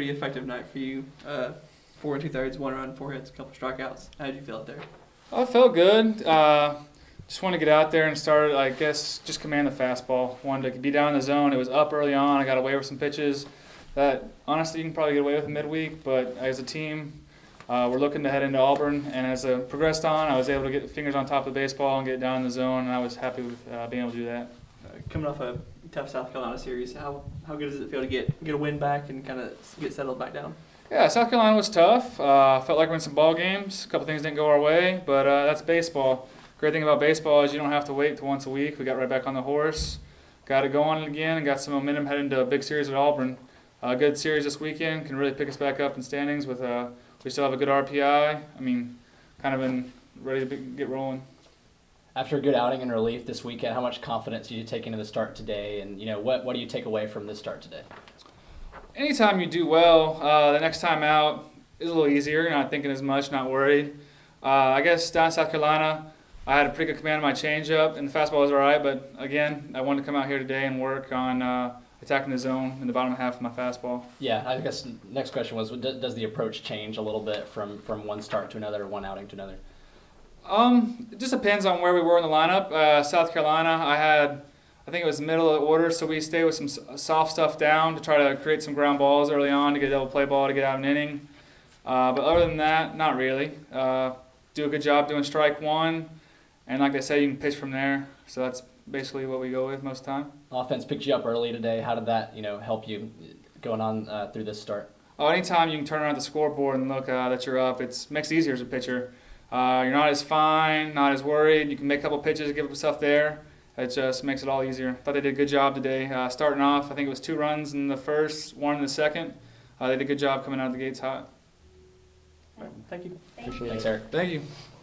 pretty effective night for you. 4 2/3, 1 run, 4 hits, a couple strikeouts. How did you feel out there? I felt good. Just wanted to get out there and start, I guess, just command the fastball. Wanted to be down in the zone. It was up early on. I got away with some pitches that, honestly, you can probably get away with in midweek. But as a team, we're looking to head into Auburn. And as I progressed on, I was able to get fingers on top of the baseball and get down in the zone. And I was happy with being able to do that. Coming off a tough South Carolina series, how good does it feel to get a win back and kind of get settled back down? Yeah, South Carolina was tough. Felt like we're in some ball games. A couple things didn't go our way, but that's baseball. Great thing about baseball is you don't have to wait till once a week. We got right back on the horse, got it going again, and got some momentum heading into a big series at Auburn. A good series this weekend can really pick us back up in standings. With we still have a good RPI. I mean, kind of been ready to get rolling. After a good outing in relief this weekend, how much confidence do you take into the start today, and what do you take away from this start today? Anytime you do well, the next time out is a little easier. You're not thinking as much, not worried. I guess down in South Carolina, I had a pretty good command of my changeup, and the fastball was all right. But again, I wanted to come out here today and work on attacking the zone in the bottom half of my fastball. Yeah, I guess next question was, does the approach change a little bit from one start to another, one outing to another? It just depends on where we were in the lineup. South Carolina, I think it was middle of the order, so we stayed with some soft stuff down to try to create some ground balls early on to get a double play ball to get out of an inning. But other than that, not really. Do a good job doing strike one, and like I say, you can pitch from there. So that's basically what we go with most of the time. Offense picked you up early today. How did that help you going on through this start? Anytime you can turn around the scoreboard and look that you're up, it makes it easier as a pitcher. You're not as fine, not as worried. You can make a couple pitches, give up stuff there. It just makes it all easier. Thought they did a good job today. Starting off, I think it was 2 runs in the first, 1 in the second. They did a good job coming out of the gates hot. All right, thank you. Thanks, Eric. Thank you.